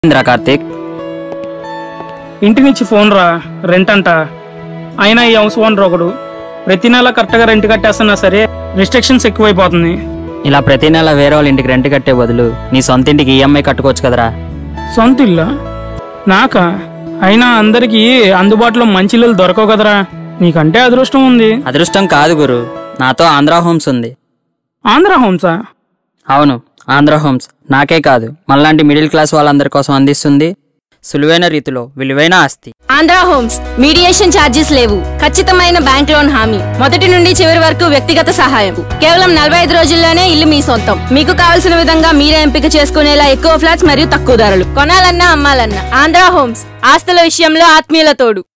ఇంద్రా కార్తీక్ ఇంటి నుంచి ఫోన్ రా, రెంట్ అంట. అయినా ఈ హౌస్ ఓనర్ ఒకడు ప్రతి నెల కరెక్ట్గా రెంట్ కట్టేస్తున్నా సరే రిస్ట్రిక్షన్స్ ఎక్కువైపోతుంది. ఇలా ప్రతి నెల వేరే వాళ్ళ ఇంటికి రెంట్ కట్టే బదులు నీ సొంత ఇంటికి ఈఎంఐ కట్టుకోవచ్చు కదరా. సొంత ఇల్లా నాకా? అయినా అందరికి అందుబాటులో మంచి ఇల్లు దొరకవు కదరా. నీకంటే అదృష్టం ఉంది. అదృష్టం కాదు గురు, నాతో ఆంధ్రా హోమ్స్ ఉంది. ఆంధ్ర హోమ్సా? అవును, ఆంధ్రా హోమ్స్ నాకే కాదు మళ్ళాంటి మిడిల్ క్లాస్ వాళ్ళందరి కోసం అందిస్తుంది సులువైన రీతిలో విలువైన ఆస్తి. ఆంధ్రా హోమ్స్ మీడియేషన్ ఛార్జెస్ లేవు, ఖచ్చితమైన బ్యాంక్ లోన్ హామీ, మొదటి నుండి చివరి వరకు వ్యక్తిగత సహాయం, కేవలం 45 రోజుల్లోనే ఇల్లు మీ సొంతం. మీకు కావలసిన విధంగా మీరే ఎంపిక చేసుకునేలా ఎక్కువ ఫ్లాట్స్ మరియు తక్కువ ధరలు. కొనాలన్నా అమ్మాలన్నా ఆంధ్రా హోమ్స్, ఆస్తుల విషయంలో ఆత్మీయుల తోడు.